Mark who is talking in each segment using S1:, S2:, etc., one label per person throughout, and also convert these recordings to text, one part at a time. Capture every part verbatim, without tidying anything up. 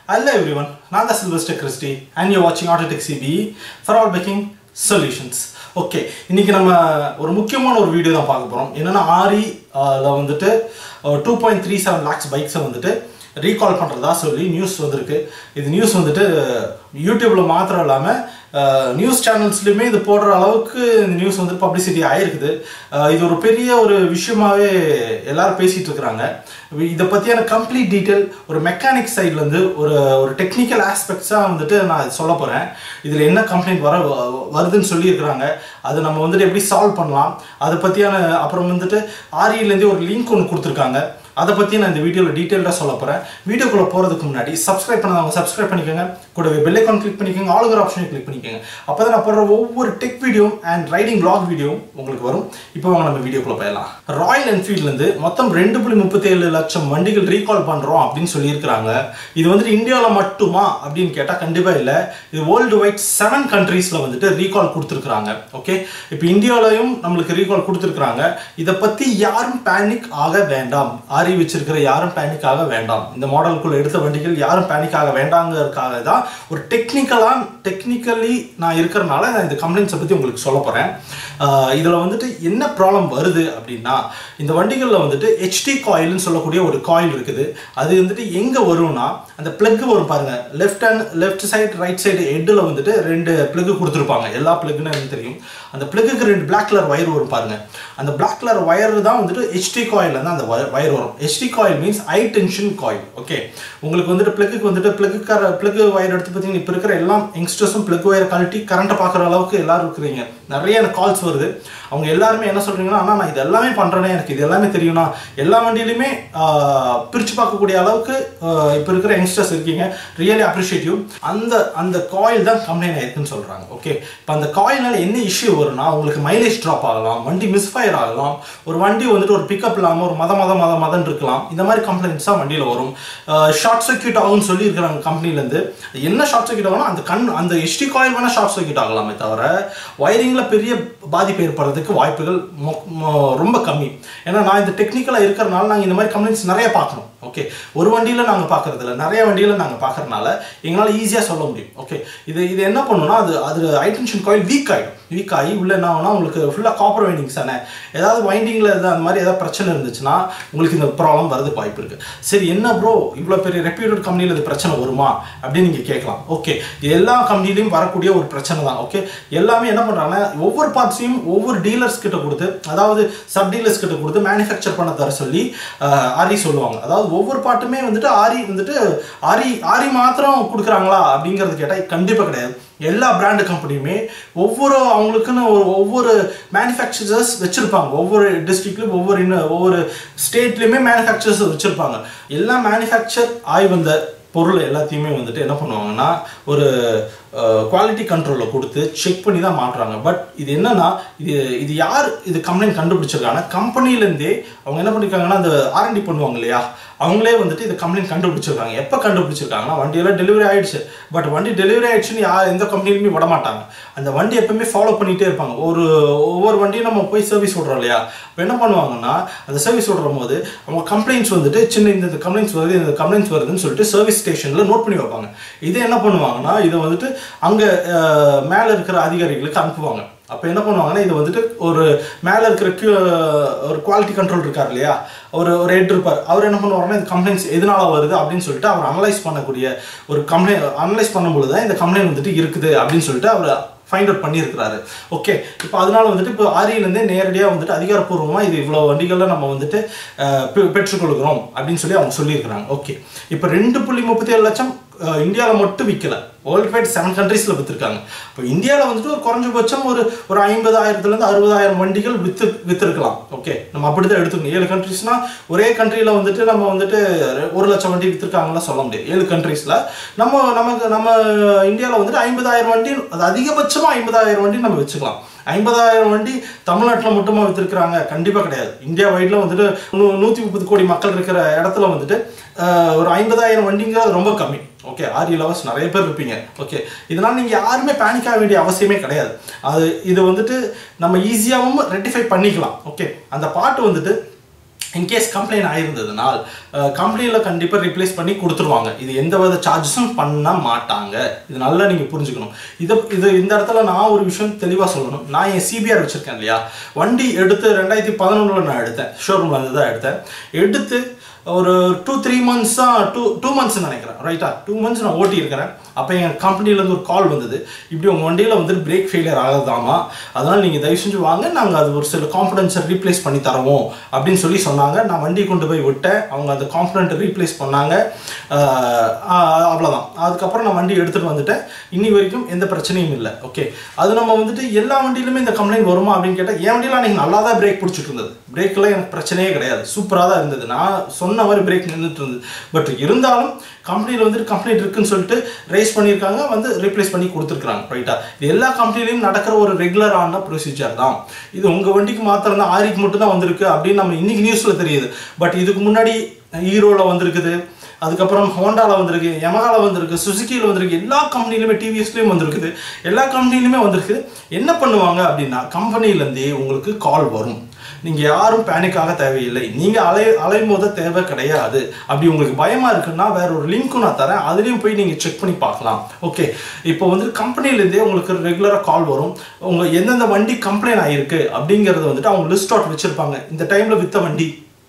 S1: Hello everyone, I am Sylvestars and you are watching Autotech C B E for all baking solutions. Okay, இன்னைக்கு நம்ம ஒரு முக்கியமான ஒரு video தான் பார்க்க போறோம். என்னன்னா R E ல வந்துட்டு two point three seven lakhs bikes வந்துட்டு ரீகால் பண்றதா சொல்லி நியூஸ் வந்திருக்கு. இது நியூஸ் வந்துட்டு யூடியூப்ல மாத்திரம் இல்லாம நியூஸ் சேனல்ஸ்லயுமே இது போடுற அளவுக்கு இந்த நியூஸ் வந்து பப்ளிசிட்டி ஆயிருக்குது. இது ஒரு பெரிய ஒரு விஷயமாவே எல்லாரும் பேசிட்டு இருக்காங்க. இத பத்தியான கம்ப்ளீட் டீடைல் ஒரு மெக்கானிக் சைடுல இருந்து ஒரு ஒரு டெக்னிக்கல் ஆஸ்பெக்ட்ஸா வந்துட்டு நான் சொல்ல போறேன். இதுல என்ன கம்ப்ளைண்ட் வர வருதுன்னு சொல்லி இருக்காங்க. அது நம்ம வந்துட்டு எப்படி சால்வ் பண்ணலாம் அத பத்தியான அப்புறம் வந்துட்டு R E ல இருந்து ஒரு லிங்க் ஒன்னு கொடுத்திருக்காங்க. அத பத்தி நான் இந்த வீடியோல டீடைலா சொல்ல போறேன். வீடியோக்குள்ள போறதுக்கு முன்னாடி Subscribe பண்ணாதவங்க Subscribe பண்ணிக்கங்க. கூடவே பெல் ஐகான் கிளிக் பண்ணிக்கங்க. ஆல்ங்கிற ஆப்ஷனை கிளிக் பண்ணிக்கங்க. அப்பதான் நான் போடுற ஒவ்வொரு tech video and riding vlog video உங்களுக்கு வரும். இப்போ வாங்க நம்ம வீடியோக்குள்ள போயலாம். ராயல் என்ஃபீல்ட்ல இருந்து மொத்தம் two point three seven லட்சம் வண்டிகள் ரீகால் பண்றோம் அப்படினு சொல்லி இருக்காங்க. இது வந்து இந்தியால மட்டுமா அப்படினு கேட்டா கண்டிப்பா இல்ல. இது வேர்ல்ட் வைட் seven countriesல வந்துட்டு ரீகால் கொடுத்திருக்காங்க. ஓகே, இப்போ இந்தியாலயும் நமக்கு ரீகால் கொடுத்திருக்காங்க. இத பத்தி யாரும் பேனிக் ஆக வேண்டாம். R E வச்சிருக்கிற யாரும் பேனிக் ஆக வேண்டாம். இந்த மாடலுக்குள்ள எடுத்த வண்டிகள் யாரும் பேனிக் ஆக வேண்டாம்ங்கறதுக்காக தான் ஒரு டெக்னிக்கலா டெக்னிக்கலி நான் இருக்கறனால நான் இந்த கம்ப்ளைண்ட்ஸ் பத்தி உங்களுக்கு சொல்ல போறேன். இதுல வந்துட்டு என்ன ப்ராப்ளம் வருது அப்படினா இந்த வண்டிகள்ல வந்துட்டு H T coil ன்னு சொல்லக்கூடிய ஒரு coil இருக்குது. அது வந்துட்டு எங்க வரும்னா அந்த plug வரும் பாருங்க. Left and left side right side ஹெட்ல வந்துட்டு ரெண்டு plug கொடுத்திருப்பாங்க. எல்லா plugனா எனக்கு தெரியும். அந்த plugக்கு ரெண்டு black color wire வரும் பாருங்க. அந்த black color wire தான் வந்துட்டு H T coil ல தான் அந்த wire வரும். H T coil means high tension coil. Okay, உங்களுக்கு வந்துட்டு plugக்கு வந்துட்டு plug plug wire எடுத்து பாத்தீங்கன்னா இப்ப இருக்கிற எல்லா யங்ஸ்டர்ஸும் plug wire கழட்டி கரண்ட் பார்க்குற அளவுக்கு எல்லாரும் இருக்கீங்க. நிறைய கால்ஸ் வருது. அவங்க எல்லாரும் என்ன சொல்றீங்கன்னா அண்ணா நான் இது எல்லாமே பண்றேனே, எனக்கு இது எல்லாமே தெரியும்னா எல்லா வண்டியிலுமே பிரிச்சு பார்க்கக்கூடிய அளவுக்கு இப்ப இருக்கிற யங்ஸ்டர்ஸ் இருக்கீங்க. Really appreciate you. அந்த அந்த காயில் தான் கம்ப்ளைண்ட் ஆயிருக்குன்னு சொல்றாங்க. ஓகே, இப்போ அந்த காயில்னால என்ன இஷ்யூ வரும்னா உங்களுக்கு மைலேஜ் ட்ராப் ஆகலாம், வண்டி மிஸ்ஃபயர் ஆகலாம், ஒரு வண்டி வந்துட்டு ஒரு பிக்கப் இல்லாம ஒரு மத மத மத மதன் இருக்கலாம். இந்த மாதிரி கம்ப்ளைண்ட்ஸ் தான் வண்டியில வரும். ஷார்ட் சர்க்யூட் ஆகும்னு சொல்லி இருக்கிறாங்க கம்பெனில இருந்து. என்ன ஷார்ட் சர்க்யூட் ஆகும்னா அந்த கண் அந்த H T coil வேணா ஷார்ட் சர்க்யூட் ஆகலாமே தவிர வயரிங்ல பெரிய பாதிப்பு ஏற்படுறதுக்கு வாய்ப்புகள் ரொம்ப கம்மி. ஏன்னா நான் இந்த டெக்னிக்கலா இருக்கறனால நாங்க இந்த மாதிரி கம்ப்ளைண்ட்ஸ் நிறைய பார்க்கறோம். ஓகே, ஒரு வண்டியில நாங்க பார்க்கறது இல்ல, நிறைய வண்டியில நாங்க பார்க்கறனால எங்களால ஈஸியா சொல்ல முடியும். ஓகே, இது இது என்ன பண்ணுனா அது அது ஹை டென்ஷன் காயில் வீக் ஆயிடும். வீக் ஆகி உள்ள என்ன ஆகும்னா உங்களுக்கு ஃபுல்லா காப்பர் வைண்டிங்ஸ் தானே, ஏதாவது வைண்டிங்ல அந்த மாதிரி ஏதாவது பிரச்சனை இருந்துச்சுன்னா உங்களுக்கு இந்த ப்ராப்ளம் வரதுக்கு வாய்ப்பு இருக்கு. சரி, என்ன ப்ரோ இவ்வளோ பெரிய ரெப்யூட்டட் கம்பெனியில் இது பிரச்சனை வருமா அப்படின்னு நீங்க கேட்கலாம். ஓகே, எல்லா கம்பெனிலையும் வரக்கூடிய ஒரு பிரச்சனை தான். ஓகே, எல்லாமே என்ன பண்றாங்கன்னா ஒவ்வொரு பார்ட்ஸையும் ஒவ்வொரு டீலர்ஸ் கிட்ட கொடுத்து, அதாவது சப் டீலர்ஸ் கிட்ட கொடுத்து மேனுஃபேக்சர் பண்ண தர சொல்லி R E சொல்லுவாங்க. அதாவது ஒவ்வொரு பாட்டுமே வந்துட்டு R E வந்துட்டு R E R E மாத்திரம் கொடுக்குறாங்களா அப்படிங்கிறது கேட்டால் கண்டிப்பாக கிடையாது. எல்லா பிராண்ட் கம்பெனியுமே ஒவ்வொரு அவங்களுக்குன்னு ஒவ்வொரு மேனுஃபேக்சரர்ஸ் வச்சிருப்பாங்க. ஒவ்வொரு டிஸ்ட்ரிக்ட்லயும் ஒவ்வொரு ஒவ்வொரு ஸ்டேட்லயுமே மேனுஃபேக்சரர்ஸ் வச்சிருப்பாங்க. எல்லா மேனுஃபேக்சர் ஆகி வந்த பொருள் எல்லாத்தையுமே வந்துட்டு என்ன பண்ணுவாங்கன்னா ஒரு குவாலிட்டி கண்ட்ரோலில் கொடுத்து செக் பண்ணி தான் மாட்டுறாங்க. பட் இது என்னன்னா இது இது யார் இது கம்ப்ளைண்ட் கண்டுபிடிச்சிருக்காங்கன்னா கம்பெனிலேருந்தே அவங்க என்ன பண்ணிருக்காங்கன்னா அந்த ஆர் அண்ட் டி பண்ணுவாங்க இல்லையா, அவங்களே வந்துட்டு இந்த கம்ப்ளைண்ட் கண்டுபிடிச்சிருக்காங்க. எப்போ கண்டுபிடிச்சிருக்காங்கன்னா வண்டியெல்லாம் டெலிவரி ஆயிடுச்சு. பட் வண்டி டெலிவரி ஆயிடுச்சுன்னு யார் எந்த கம்பெனிலுமே விட மாட்டாங்க. அந்த வண்டி எப்பவுமே ஃபாலோ பண்ணிகிட்டே இருப்பாங்க. ஒரு ஒவ்வொரு வண்டியும் நம்ம போய் சர்வீஸ் விடுறோம் இல்லையா, இப்போ என்ன பண்ணுவாங்கன்னா அந்த சர்வீஸ் விடுற போது அவங்க கம்ப்ளைண்ட்ஸ் வந்துட்டு சின்ன இந்த கம்ப்ளைண்ட்ஸ் வருது இந்த கம்ப்ளைண்ட்ஸ் வருதுன்னு சொல்லிட்டு சர்வீஸ் ஸ்டேஷனில் நோட் பண்ணி வைப்பாங்க. இதை என்ன பண்ணுவாங்கன்னா இதை வந்துட்டு அங்கே மேலே இருக்கிற அதிகாரிகளுக்கு அனுப்புவாங்க. அப்போ என்ன பண்ணுவாங்கன்னா இது வந்துட்டு ஒரு மேலே இருக்கிற ஒரு குவாலிட்டி கண்ட்ரோல் இருக்கார் இல்லையா, ஒரு ஒரு ஹெட் இருப்பார். அவர் என்ன பண்ணுவாருன்னா இந்த கம்ப்ளைண்ட்ஸ் எதனால வருது அப்படின்னு சொல்லிட்டு அவர் அனலைஸ் பண்ணக்கூடிய ஒரு கம்ப்ளைண்ட் அனலைஸ் பண்ணும்போது தான் இந்த கம்ப்ளைண்ட் வந்துட்டு இருக்குது அப்படின்னு சொல்லிட்டு அவர் ஃபைண்ட் அவுட் பண்ணியிருக்கிறாரு. ஓகே, இப்போ அதனால வந்துட்டு இப்போ R E லேருந்தே நேரடியாக வந்துட்டு அதிகாரப்பூர்வமாக இது இவ்வளோ வண்டிகளில் நம்ம வந்துட்டு பெற்றுக்கொள்கிறோம் அப்படின்னு சொல்லி அவங்க சொல்லியிருக்கிறாங்க. ஓகே, இப்போ ரெண்டு புள்ளி முப்பத்தி ஏழு லட்சம் இந்தியாவில் மட்டும் விற்கல, வேர்ல்ட் வைட் செவன் கண்ட்ரீஸில் விற்றுருக்காங்க. இப்போ இந்தியாவில் வந்துட்டு ஒரு குறைஞ்சபட்சம் ஒரு ஒரு ஐம்பதாயிரத்துலேருந்து அறுபதாயிரம் வண்டிகள் விற்று விற்றுருக்கலாம். ஓகே, நம்ம அப்படி தான் எடுத்துக்கணும். ஏழு கண்ட்ரீஸ்னால் ஒரே கண்ட்ரியில் வந்துட்டு நம்ம வந்துட்டு ஒரு லட்சம் வண்டி விற்றுருக்காங்கலாம் சொல்ல முடியாது. ஏழு கண்ட்ரீஸில் நம்ம நமக்கு நம்ம இந்தியாவில் வந்துட்டு ஐம்பதாயிரம் வண்டி, அது அதிகபட்சமாக ஐம்பதாயிரம் வண்டி நம்ம வச்சுக்கலாம். ஐம்பதாயிரம் வண்டி தமிழ்நாட்டில் மட்டுமா விற்றுருக்குறாங்க? கண்டிப்பாக கிடையாது. இந்தியா வைடில் வந்துட்டு நூ நூற்றி முப்பது கோடி மக்கள் இருக்கிற இடத்துல வந்துட்டு ஒரு ஐம்பதாயிரம் வண்டிங்கிறது ரொம்ப கம்மி. ஓகே, R E லவர்ஸ் நிறைய பேர் இருப்பீங்க. ஓகே, இதனால் நீங்கள் யாருமே பேனிக் ஆக வேண்டிய அவசியமே கிடையாது. அது இது வந்துட்டு நம்ம ஈஸியாகவும் ரெக்டிஃபை பண்ணிக்கலாம். ஓகே, அந்த பாட்டு வந்துட்டு இன்கேஸ் கம்ப்ளைண்ட் ஆயிருந்ததுனால் கம்பெனியில் கண்டிப்பாக ரீப்ளேஸ் பண்ணி கொடுத்துருவாங்க. இது எந்த வித சார்ஜஸும் பண்ண மாட்டாங்க. இது நல்லா நீங்கள் புரிஞ்சுக்கணும். இது இது இந்த இடத்துல நான் ஒரு விஷயம் தெளிவாக சொல்லணும். நான் என் சிபிஆர் வச்சுருக்கேன் இல்லையா, வண்டி எடுத்து ரெண்டாயிரத்தி பதினொன்றில் நான் எடுத்தேன், ஷோரூமில் வந்து தான் எடுத்தேன். எடுத்து ஒரு டூ த்ரீ மந்த்ஸ் தான் டூ டூ மந்த்ஸ் நினைக்கிறேன், ரைட்டா, டூ மந்த்ஸ் நான் ஓட்டி இருக்கிறேன். அப்போ எங்கள் கம்பெனிலேருந்து ஒரு கால் வந்தது, இப்படி உங்கள் வண்டியில் வந்து பிரேக் ஃபெயிலியர் ஆகுதாமா, அதனால் நீங்கள் தயவு செஞ்சு வாங்க, நாங்கள் அது ஒரு சில காம்பனன்ட்ஸை ரீப்ளேஸ் பண்ணி தருவோம் அப்படின்னு சொல்லி சொன்னாங்க. நான் வண்டி கொண்டு போய் விட்டேன், அவங்க அந்த காம்பனண்ட்டை ரீப்ளேஸ் பண்ணாங்க, அவ்வளோதான். அதுக்கப்புறம் நான் வண்டி எடுத்துகிட்டு வந்துட்டேன். இன்னி வரைக்கும் எந்த பிரச்சனையும் இல்லை. ஓகே, அது நம்ம வந்துட்டு எல்லா வண்டியிலுமே இந்த கம்ப்ளைண்ட் வருமா அப்படின்னு கேட்டால், என் வண்டியில் அன்றைக்கி நல்லா தான் பிரேக் பிடிச்சிட்டு இருந்தது, பிரேக்கெலாம் எனக்கு பிரச்சனையே கிடையாது, சூப்பராக தான் இருந்தது, நான் சொன்ன மாதிரி பிரேக் நின்றுட்டு இருந்தது. பட் இருந்தாலும் கம்பெனியில் வந்துட்டு கம்ப்ளைண்ட் இருக்குன்னு சொல்லிட்டு ரைஸ் பண்ணியிருக்காங்க, வந்து ரீப்ளேஸ் பண்ணி கொடுத்துருக்காங்க, ரைட்டா. இது எல்லா கம்பெனிலையும் நடக்கிற ஒரு ரெகுலரான ப்ரொசீஜர் தான். இது உங்கள் வண்டிக்கு மாத்திரம் தான், ஆரிக்கு மட்டும் தான் வந்திருக்கு அப்படின்னு நம்ம இன்னைக்கு நியூஸில் தெரியுது. பட் இதுக்கு முன்னாடி ஹீரோவில் வந்திருக்குது, அதுக்கப்புறம் ஹோண்டாவில் வந்திருக்கு, யமஹாவில் வந்திருக்கு, சுசுக்கியில் வந்திருக்கு, எல்லா கம்பெனிலுமே டிவிஎஸ்லேயும் வந்திருக்குது, எல்லா கம்பெனிலுமே வந்திருக்கு. என்ன பண்ணுவாங்க அப்படின்னா, கம்பெனிலேருந்தே உங்களுக்கு கால் வரும். நீங்கள் யாரும் பேனிக் ஆக தேவையில்லை, நீங்கள் அலை அலைமோத தேவை கிடையாது. அப்படி உங்களுக்கு பயமாக இருக்குன்னா வேற ஒரு லிங்க்கும் நான் தரேன், அதுலேயும் போய் நீங்கள் செக் பண்ணி பார்க்கலாம். ஓகே, இப்போ வந்து கம்பெனிலேருந்தே உங்களுக்கு ரெகுலராக கால் வரும். உங்கள் எந்தெந்த வண்டி கம்ப்ளைண்ட் ஆகிருக்கு அப்படிங்கிறது வந்துட்டு அவங்க லிஸ்ட் அவுட் வச்சுருப்பாங்க. இந்த டைமில் விற்ற வண்டி,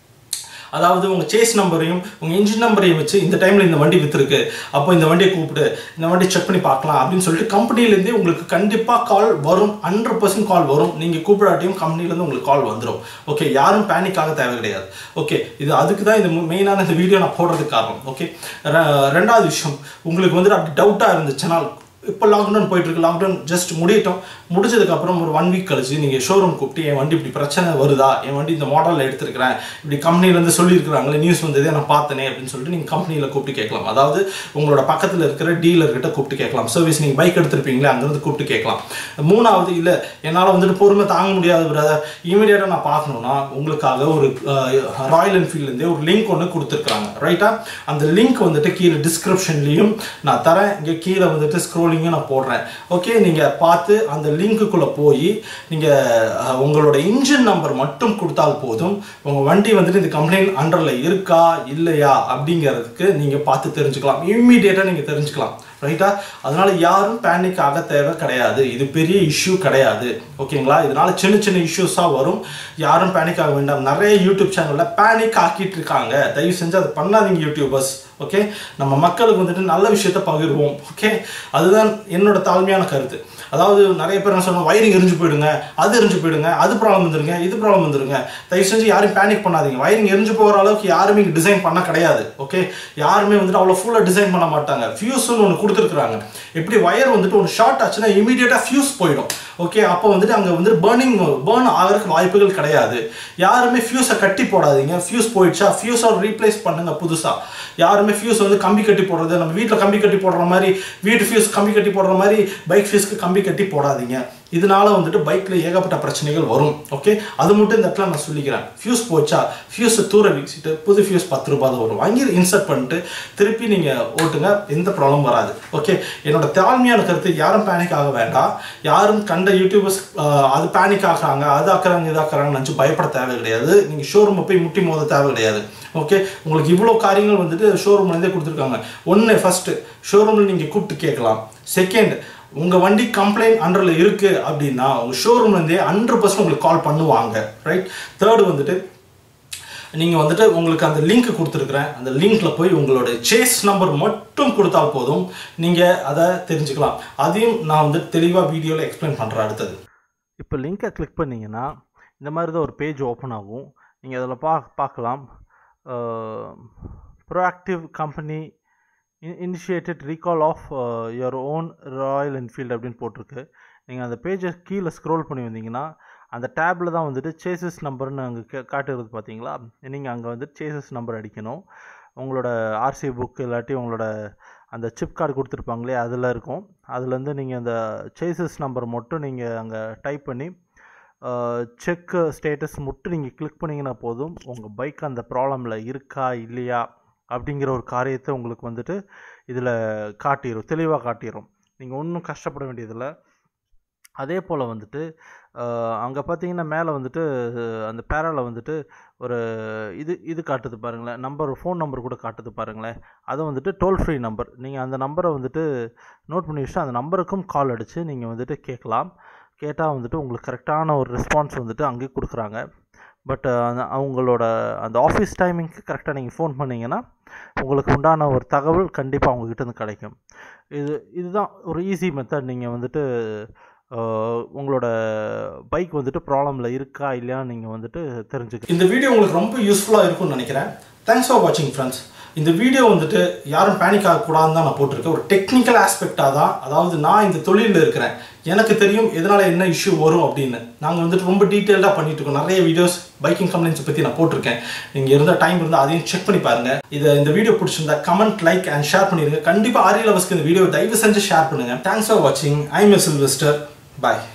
S1: அதாவது உங்கள் சேஸ் நம்பரையும் உங்கள் இன்ஜின் நம்பரையும் வச்சு இந்த டைமில் இந்த வண்டி விற்றுருக்கு, அப்போ இந்த வண்டியை கூப்பிட்டு இந்த வண்டி செக் பண்ணி பார்க்கலாம் அப்படின்னு சொல்லிட்டு கம்பெனிலேருந்தே உங்களுக்கு கண்டிப்பாக கால் வரும், ஹண்ட்ரட் பர்சன்ட் கால் வரும். நீங்கள் கூப்பிடாட்டியும் கம்பெனிலேருந்து உங்களுக்கு கால் வந்துடும். ஓகே, யாரும் பேனிக்காக தேவை கிடையாது. ஓகே, இது அதுக்கு தான் இந்த மெயினான இந்த வீடியோ நான் போடுறதுக்கு காரணம். ஓகே, ரெண்டாவது விஷயம், உங்களுக்கு வந்துட்டு அப்படி டவுட்டாக இருந்துச்சுன்னா, இப்போ லாக்டவுன் போயிட்டுருக்கு, லாக்டவுன் ஜஸ்ட் முடியட்டும், முடிச்சதுக்கப்புறம் ஒரு ஒன் வீக் கழிச்சு நீங்கள் ஷோரூம் கூப்பிட்டு என் வண்டி இப்படி பிரச்சனை வருதா, என் வண்டி இந்த மாடலில் எடுத்துருக்கிறேன், இப்படி கம்பெனிலேருந்து சொல்லியிருக்கிறாங்களே, நியூஸ் வந்ததே நான் பார்த்தனே அப்படின்னு சொல்லிட்டு நீங்கள் கம்பெனியில் கூப்பிட்டு கேட்கலாம். அதாவது உங்களோட பக்கத்தில் இருக்கிற டீலர்கிட்ட கூப்பிட்டு கேட்கலாம். சர்வீஸ் நீங்கள் பைக் எடுத்துருப்பீங்களே, அங்கேருந்து கூப்பிட்டு கேட்கலாம். மூணாவது, இல்லை என்னால் வந்துட்டு பொறுமை தாங்க முடியாது பிரதர், இமீடியட்டாக நான் பார்க்கணுன்னா உங்களுக்காக ஒரு ராயல் என்ஃபீல்ட்லேருந்தே ஒரு லிங்க் ஒன்று கொடுத்துருக்குறாங்க, ரைட்டா. அந்த லிங்க் வந்துட்டு கீழே டிஸ்கிரிப்ஷன்லேயும் நான் தரேன், இங்கே கீழே வந்துட்டு ஸ்க்ரோல் நான் போடுறேன். ஓகே, நீங்க பார்த்து அந்த லிங்க்குள்ள போய் நீங்க உங்களோட இன்ஜின் நம்பர் மட்டும் கொடுத்தால் போதும், உங்க வண்டி வந்துட்டு இந்த கம்ப்ளைண்ட் அண்டர்ல இருக்கா இல்லையா அப்படிங்கிறதுக்கு நீங்க பார்த்து தெரிஞ்சுக்கலாம், இம்மீடியட்டா நீங்க தெரிஞ்சுக்கலாம், ரைட்டா. அதனால யாரும் பேனிக் ஆக தேவை கிடையாது, இது பெரிய இஷ்யூ கிடையாது. ஓகேங்களா, இதனால சின்ன சின்ன இஷ்யூஸா வரும், யாரும் பேனிக் ஆக வேண்டாம். நிறைய யூடியூப் சேனல்ல பேனிக் ஆக்கிட்டு இருக்காங்க, தயவு செஞ்சு அதை பண்ணாதீங்க யூடியூபர்ஸ். ஓகே, நம்ம மக்களுக்கு வந்துட்டு நல்ல விஷயத்த பகிர்வோம். ஓகே, அதுதான் என்னோட தாழ்மையான கருத்து. அதாவது நிறைய பேர் என்ன சொன்னால், வயரிங் எரிஞ்சு போயிடுங்க, அது எரிஞ்சு போயிடுங்க, அது ப்ராப்ளம் வந்துருங்க, இது ப்ராப்ளம் வந்துருங்க, தயவு செஞ்சு யாரும் பேனிக் பண்ணாதீங்க. வயரிங் எரிஞ்சு போகிற அளவுக்கு யாருமே இங்கே டிசைன் பண்ண கிடையாது. ஓகே, யாருமே வந்துட்டு அவ்வளோ ஃபுல்லாக டிசைன் பண்ண மாட்டாங்க. ஃபியூஸ்ன்னு ஒன்று கொடுத்துருக்குறாங்க, எப்படி வயர் வந்துட்டு ஒன்று ஷார்ட் ஆச்சுன்னா இமீடியட்டாக ஃபியூஸ் போயிடும். ஓகே, அப்போ வந்துட்டு அங்கே வந்து பர்னிங் பர்ன் ஆகிறதுக்கு வாய்ப்புகள் கிடையாது. யாருமே ஃபியூஸை கட்டி போடாதீங்க, ஃபியூஸ் போயிடுச்சா ஃபியூஸை ரீப்ளேஸ் பண்ணுங்க புதுசாக. யாருமே ஃபியூஸ் வந்து கம்பி கட்டி போடுறது, நம்ம வீட்டில் கம்பி கட்டி போடுற மாதிரி, வீட்டு ஃபியூஸ் கம்பி கட்டி போடுற மாதிரி பைக் ஃபியூஸ்க்கு கம்பி கட்டி போடாதீங்க. இதனால வந்துட்டு பைக்கில் ஏகப்பட்ட பிரச்சனைகள் வரும். ஓகே, அது மட்டும் இந்த இடத்துல நான் சொல்லிக்கிறேன். ஃபியூஸ் போச்சா ஃபியூஸை தூர வீசிட்டு புது ஃபியூஸ் பத்து ரூபாய் தான் வரும், வாங்கி இன்சர்ட் பண்ணிட்டு திருப்பி நீங்கள் ஓட்டுங்க, எந்த ப்ராப்ளம் வராது. ஓகே, என்னோட தாழ்மையான கருத்து, யாரும் பேனிக் ஆக வேண்டாம். யாரும் கண்ட யூடியூபர்ஸ் அது பேனிக் ஆகுறாங்க, அது ஆக்குறாங்க, இது ஆக்குறாங்கன்னு நினச்சி பயப்பட தேவை கிடையாது. நீங்கள் ஷோரூமை போய் முட்டி மோத தேவை கிடையாது. ஓகே, உங்களுக்கு இவ்வளோ காரியங்கள் வந்துட்டு ஷோரூம்லேருந்தே கொடுத்துருக்காங்க. ஒன்று, ஃபஸ்ட்டு ஷோரூமில் நீங்கள் கூப்பிட்டு கேட்கலாம். செகண்ட், உங்கள் வண்டி கம்ப்ளைண்ட் அண்டரில் இருக்குது அப்படின்னா உங்கள் ஷோரூம்லேருந்தே ஹண்ட்ரட் பர்சன்ட் உங்களுக்கு கால் பண்ணுவாங்க, ரைட். தேர்டு வந்துட்டு, நீங்கள் வந்துட்டு உங்களுக்கு அந்த லிங்க் கொடுத்துருக்குறேன், அந்த லிங்க்கில் போய் உங்களோட சேஸ் நம்பர் மட்டும் கொடுத்தால் போதும், நீங்கள் அதை தெரிஞ்சுக்கலாம். அதையும் நான் வந்து தெளிவாக வீடியோவில் எக்ஸ்பிளைன் பண்ணுறேன் அடுத்தது. இப்போ லிங்கை கிளிக் பண்ணிங்கன்னா இந்த மாதிரி தான் ஒரு பேஜ் ஓப்பன் ஆகும். நீங்கள் அதில் பா பார்க்கலாம் proactive company initiated recall of your own Royal Enfield அப்படின்னு போட்டிருக்கு. நீங்கள் அந்த பேஜை கீழே ஸ்க்ரோல் பண்ணி வந்தீங்கன்னா அந்த டேப்பில் தான் வந்துட்டு சேசஸ் நம்பர்னு அங்கே கே காட்டுறது பார்த்தீங்களா. நீங்கள் அங்கே வந்துட்டு சேசஸ் நம்பர் அடிக்கணும். உங்களோட ஆர்சி புக் இல்லாட்டி உங்களோட அந்த சிப் கார்டு கொடுத்துருப்பாங்களே அதில் இருக்கும். அதுலேருந்து நீங்கள் அந்த சேசஸ் நம்பர் மட்டும் நீங்கள் அங்கே டைப் பண்ணி செக் ஸ்டேட்டஸ் மட்டும் நீங்கள் கிளிக் பண்ணிங்கன்னா போதும், உங்கள் பைக் அந்த ப்ராப்ளமில் இருக்கா இல்லையா அப்படிங்கிற ஒரு காரியத்தை உங்களுக்கு வந்துட்டு இதில் காட்டிடும், தெளிவாக காட்டிடும். நீங்கள் ஒன்றும் கஷ்டப்பட வேண்டியதில்லை.
S2: அதே போல் வந்துட்டு அங்கே பார்த்தீங்கன்னா மேலே வந்துட்டு அந்த பேராவில் வந்துட்டு ஒரு இது இது காட்டுது பாருங்களேன், நம்பர் ஃபோன் நம்பர் கூட காட்டுது பாருங்களேன். அதை வந்துட்டு டோல் ஃப்ரீ நம்பர். நீங்கள் அந்த நம்பரை வந்துட்டு நோட் பண்ணி வச்சுட்டு அந்த நம்பருக்கும் கால் அடித்து நீங்கள் வந்துட்டு கேட்கலாம். கேட்டால் வந்துட்டு உங்களுக்கு கரெக்டான ஒரு ரெஸ்பான்ஸ் வந்துட்டு அங்கேயே கொடுக்குறாங்க. பட் அந்த அவங்களோட அந்த ஆஃபீஸ் டைமிங்க்கு கரெக்டாக நீங்கள் ஃபோன் பண்ணிங்கன்னா உங்களுக்கு உண்டான ஒரு தகவல் கண்டிப்பாக அவங்கக்கிட்டேருந்து கிடைக்கும். இது இதுதான் ஒரு ஈஸி மெத்தட். நீங்கள் வந்துட்டு உங்களோட பைக் வந்துட்டு ப்ராப்ளமில் இருக்கா இல்லையான்னு நீங்கள் வந்துட்டு தெரிஞ்சுக்க.
S1: இந்த வீடியோ உங்களுக்கு ரொம்ப யூஸ்ஃபுல்லாக இருக்கும்னு நினைக்கிறேன். தேங்க்ஸ் ஃபார் வாட்சிங் ஃப்ரெண்ட்ஸ். இந்த வீடியோ வந்துட்டு யாரும் பேனிக் ஆகக்கூடாதுன்னு தான் நான் போட்டிருக்கேன். ஒரு டெக்னிக்கல் ஆஸ்பெக்டாக தான், அதாவது நான் இந்த தொழிலில் இருக்கிறேன், எனக்கு தெரியும் எதனால் என்ன இஷ்யூ வரும் அப்படின்னு. நாங்கள் வந்துட்டு ரொம்ப டீட்டெயில்டாக பண்ணிட்டு இருக்கோம். நிறைய வீடியோஸ் பைக்கிங் கம்ப்ளைண்ட்ஸ் பற்றி நான் போட்டிருக்கேன். நீங்கள் இருந்த டைம் இருந்தால் அதையும் செக் பண்ணி பாருங்கள். இதை இந்த வீடியோ பிடிச்சிருந்தா கமெண்ட், லைக் அண்ட் ஷேர் பண்ணிடுங்க. கண்டிப்பாக ஆர் ரியல் லவர்ஸ்க்கு இந்த வீடியோ தயவு செஞ்சு ஷேர் பண்ணுங்கள். தேங்க்ஸ் ஃபார் வாட்சிங். I am Sylvester. Bye.